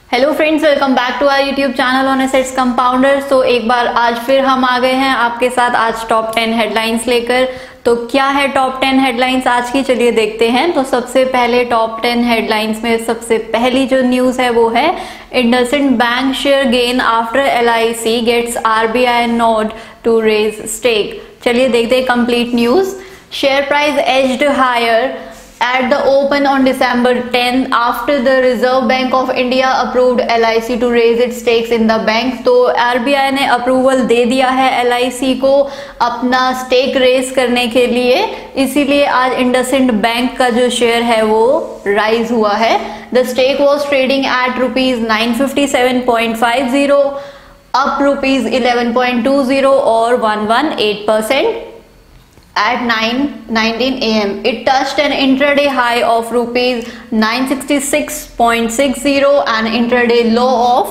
Hello friends, welcome back to our YouTube channel on assets compounder. तो एक बार आज फिर हम आ गए हैं आपके साथ आज टॉप 10 हेडलाइंस लेकर। तो क्या है टॉप 10 हेडलाइंस आज की, चलिए देखते हैं। तो सबसे पहले टॉप 10 हेडलाइंस में सबसे पहली जो न्यूज है वो है IndusInd bank share gain after LIC gets RBI nod to raise stake. चलिए देखते हैं complete news. Share price edged higher at the open on December 10 after the Reserve Bank of India approved LIC to raise its stakes in the bank। तो RBI ने approval दे दिया है LIC को अपना स्टेक रेज करने के लिए, इसीलिए आज इंडसइंड बैंक का जो शेयर है वो राइज हुआ है। The stake was trading at ₹957.50 up ₹11.20 और 118% at 9:19 a.m. It touched an intraday high of ₹966.60 and intraday low of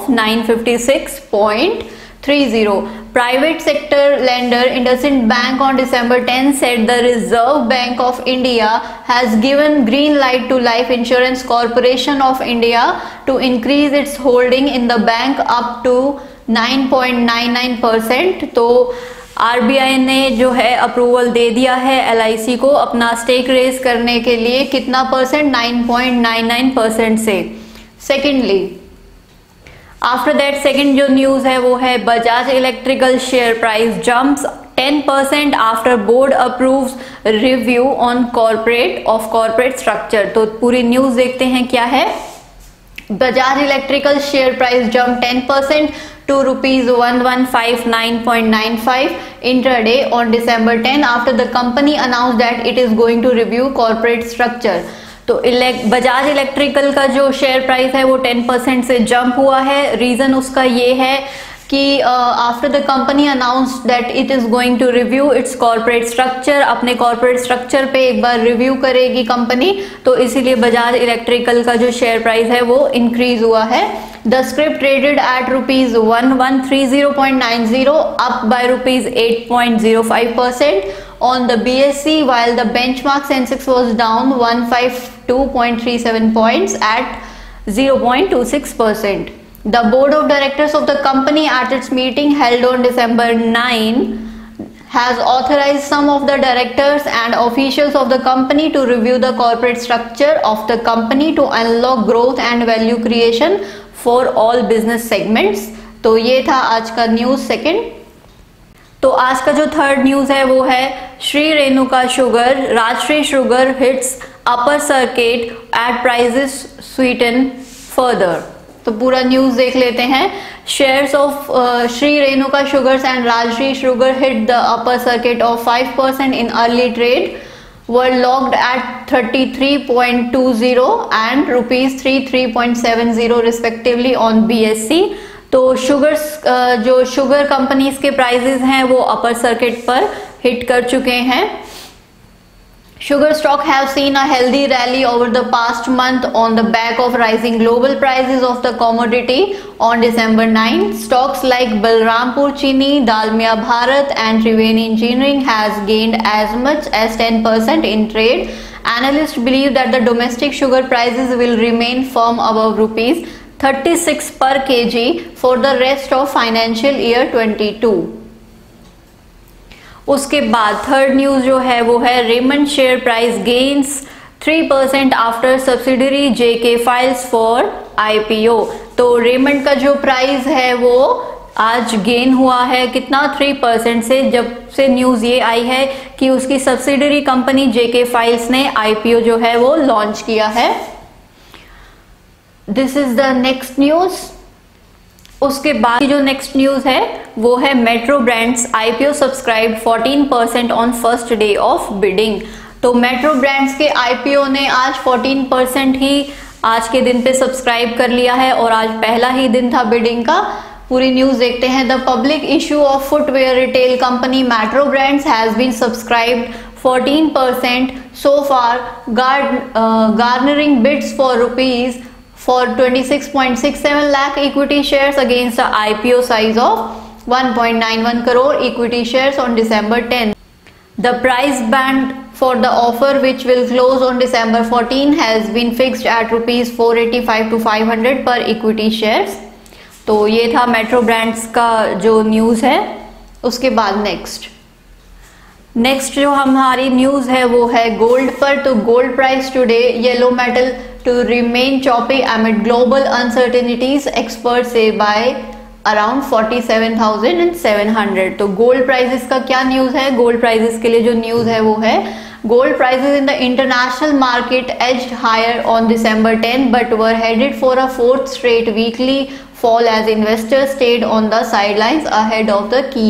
₹956.30. Private sector lender IndusInd Bank on December 10 said the Reserve Bank of India has given green light to Life Insurance Corporation of India to increase its holding in the bank up to 9.99%। तो RBI ने जो है approval दे दिया है LIC को अपना stake raise करने के लिए, कितना परसेंट, 9.99% से। सेकेंडली आफ्टर दैट सेकेंड जो न्यूज है वो है Bajaj electrical share price jumps 10% after board approves review on corporate structure. तो पूरी न्यूज देखते हैं क्या है। Bajaj electrical share price jump 10% to ₹1,159.95 intraday on December 10 after the company announced that it is going to review corporate structure। तो Bajaj electrical का जो share price है वो 10% से जंप हुआ है। रीजन उसका ये है कि after the company announced that it is going to review its corporate structure, अपने कॉर्पोरेट स्ट्रक्चर पे एक बार रिव्यू करेगी कंपनी, तो इसीलिए बजाज इलेक्ट्रिकल का जो शेयर प्राइस है वो इंक्रीज हुआ है। The script traded at ₹1130.90 up by ₹8.05% on the BSE, while the benchmark Sensex was down 152.37 points at 0.26%. The board of directors of the company at its meeting held on December 9 has authorized some of the directors and officials of the company to review the corporate structure of the company to unlock growth and value creation for all business segments। तो ये था आज का news second. तो आज का जो third news है वो है Shri Renuka sugar, Rajshree sugar hits upper circuit at prices sweeten further. तो पूरा न्यूज देख लेते हैं। Shares of Shri Renuka sugars and Rajshree sugar hit the upper circuit of 5% in early trade, were logged at 33.20 and ₹33.70 respectively on BSE। तो sugars जो sugar companies के prices हैं वो अपर सर्किट पर हिट कर चुके हैं। Sugar stock have seen a healthy rally over the past month on the back of rising global prices of the commodity on December 9. Stocks like Balrampur Chini, Dalmia Bharat and Triveni Engineering has gained as much as 10% in trade. Analysts believe that the domestic sugar prices will remain firm above ₹36 per kg for the rest of financial year 22। उसके बाद third news जो है वो है Raymond share price gains 3% after subsidiary JK files for IPO। तो Raymond का जो price है वो आज गेन हुआ है, कितना, 3% से, जब से न्यूज ये आई है कि उसकी सब्सिडरी कंपनी JK फाइल्स ने IPO जो है वो लॉन्च किया है। This is the next news. उसके बाद जो नेक्स्ट न्यूज है वो है metro brands IPO subscribe 14% on first day of bidding. तो मेट्रो ब्रांड्स के IPO ने आज 14% ही आज के दिन पे सब्सक्राइब कर लिया है और आज पहला ही दिन था बिडिंग का। पूरी न्यूज देखते हैं। The public issue of footwear retail company metro brands has been subscribed 14% so far, garnering bids for ₹26.67 lakh equity shares against the IPO size of 1.91 crore equity shares on December 10. The price band for the offer which will close on December 14 has been fixed at rupees 485 to 500 per equity shares। तो ये था metro brands का जो news है। उसके बाद next जो हमारी न्यूज़ है वो है गोल्ड पर। तो gold price today yellow metal to remain choppy amid global uncertainties, expert से बाय अराउंड 47,700। तो गोल्ड प्राइसेस का क्या न्यूज़ है? गोल्ड प्राइसेस के लिए जो न्यूज़ है वो है gold prices in the international market edged higher on December 10 but were headed for a fourth straight weekly fall as investors stayed on the sidelines ahead of the key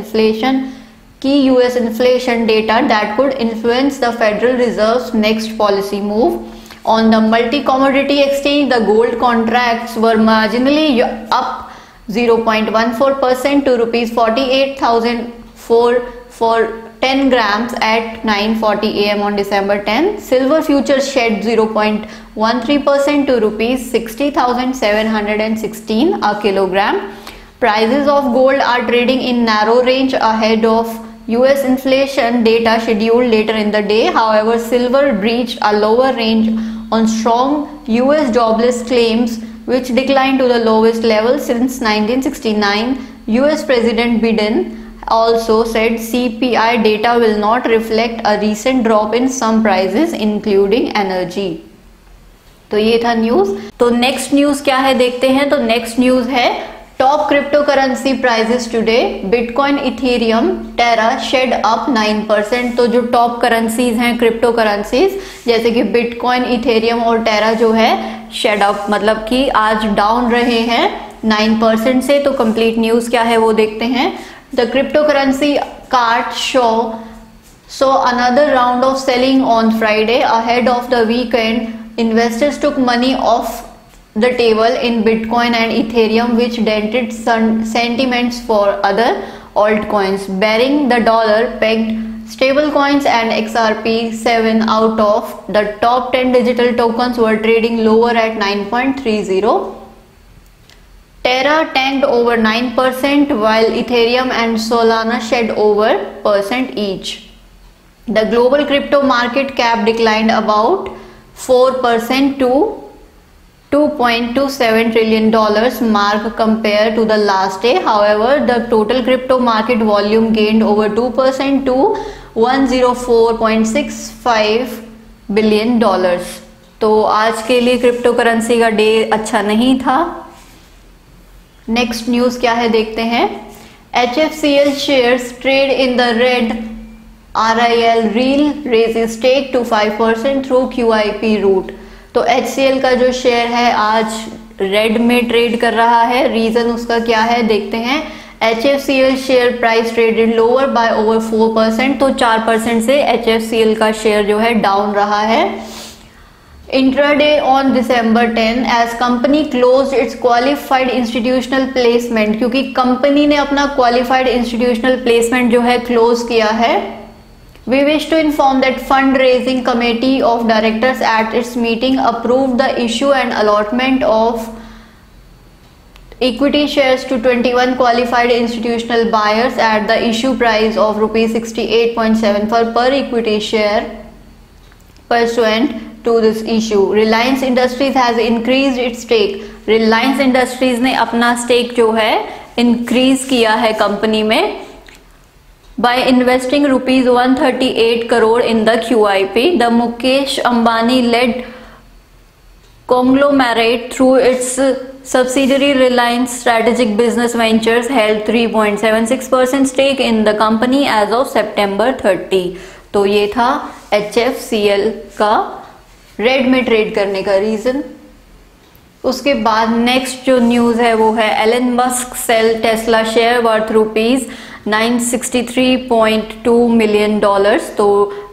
US inflation data that could influence the Federal Reserve's next policy move. On the multi-commodity exchange, the gold contracts were marginally up 0.14% to rupees 48,004 for 10 grams at 9:40 am on December 10. Silver futures shed 0.13% to rupees 60,716 a kilogram. Prices of gold are trading in narrow range ahead of US inflation data scheduled later in the day. However, silver breached a lower range on strong US jobless claims, which declined to the lowest level since 1969. US President Biden also said CPI data will not reflect a recent drop in some prices, including energy. तो ये था news. तो next news क्या है देखते हैं। तो next news है top crypto currency prices today. Bitcoin, ethereum, terra shed up 9%। तो जो टॉप करेंसीज हैं क्रिप्टो करेंसीज जैसे कि बिटकॉइन, इथेरियम और टेरा जो है शेड अप मतलब कि आज डाउन रहे हैं 9% से। तो कंप्लीट न्यूज़ क्या है वो देखते हैं। The cryptocurrency cart saw another round of selling on Friday ahead of the weekend. Investors took money off the table in Bitcoin and Ethereum, which dented sentiments for other altcoins. Bearing the dollar pegged stablecoins and XRP7 out of the top 10 digital tokens were trading lower at 9.30. Terra tanked over 9% while Ethereum and Solana shed over % each. The global crypto market cap declined about 4% to $2.27 trillion mark compared to the last day. However, the total crypto market volume gained over 2% to $104.65 billion. तो आज के लिए crypto currency का day अच्छा नहीं था। Next news क्या है देखते हैं। HFCL shares trade in the red. RIL raises stake to 5% through QIP route. तो HCL का जो शेयर है आज रेड में ट्रेड कर रहा है। रीजन उसका क्या है देखते हैं। HFCL share price traded lower by over 4%। तो 4% से HFCL का शेयर जो है डाउन रहा है। Intraday on December 10 as company closed its qualified institutional placement, क्योंकि कंपनी ने अपना क्वालिफाइड इंस्टीट्यूशनल प्लेसमेंट जो है क्लोज किया है। We wish to inform that fundraising committee of directors at its meeting approved the issue and allotment of equity shares to 21 qualified institutional buyers at the issue price of rupees 68.74 per equity share. Pursuant to this issue, Reliance Industries has increased its stake. Reliance Industries ने अपना stake जो है increase किया है company में by investing rupees 138 crore in the QIP. The Mukesh Ambani led conglomerate through its subsidiary Reliance Strategic Business Ventures held 3.76% stake in the company as of September 30. तो ये था HFCL का red में trade करने का reason. उसके बाद next जो न्यूज़ है वो है Elon Musk sell Tesla share worth rupees $963.2 million. तो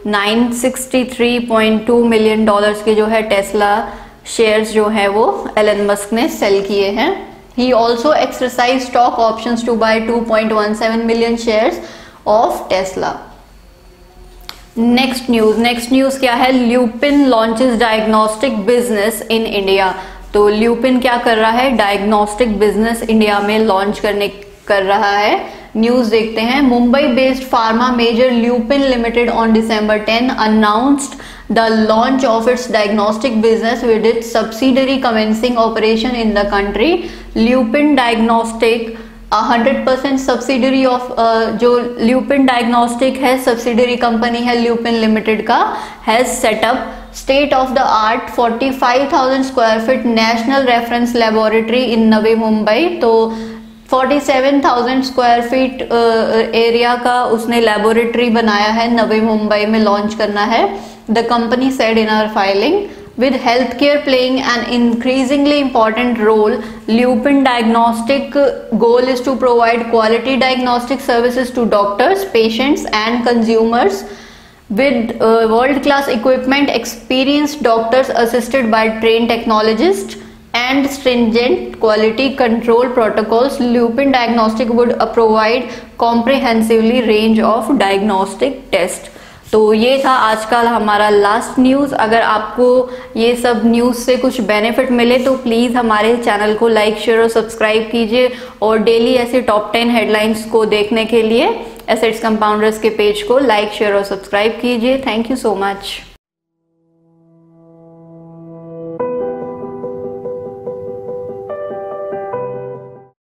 $963.2 मिलियन के जो है टेस्ला शेयर्स जो है वो एलन मस्क ने सेल किए हैं। He also exercise stock options to buy 2.17 million shares of Tesla. Next news क्या है। Lupin launches diagnostic business in India. तो ल्यूपिन क्या कर रहा है, डायग्नोस्टिक बिजनेस इंडिया में लॉन्च कर रहा है। न्यूज देखते हैं। Mumbai based pharma major Lupin limited on December 10 announced the launch of its diagnostic business with its subsidiary commencing operation in the country. Lupin Diagnostic 100% subsidiary of जो Lupin diagnostic है subsidiary company है Lupin limited का, has setup state of the art 45,000 square feet national reference laboratory in Navi Mumbai. तो 47,000 square feet area का उसने laboratory बनाया है, नवी मुंबई में लॉन्च करना है। The company said in our filing, with healthcare playing an increasingly important role, Lupin Diagnostic goal is to provide quality diagnostic services to doctors, patients and consumers with world-class equipment, experienced doctors assisted by trained technologists and stringent quality control protocols. Lupin Diagnostic would provide comprehensively range of diagnostic tests. तो ये था आज का हमारा last news. अगर आपको ये सब न्यूज़ से कुछ बेनिफिट मिले तो प्लीज़ हमारे चैनल को लाइक शेयर और सब्सक्राइब कीजिए, और डेली ऐसे टॉप 10 हेडलाइंस को देखने के लिए एसेट्स कंपाउंडर्स के पेज को लाइक शेयर और सब्सक्राइब कीजिए। Thank you so much.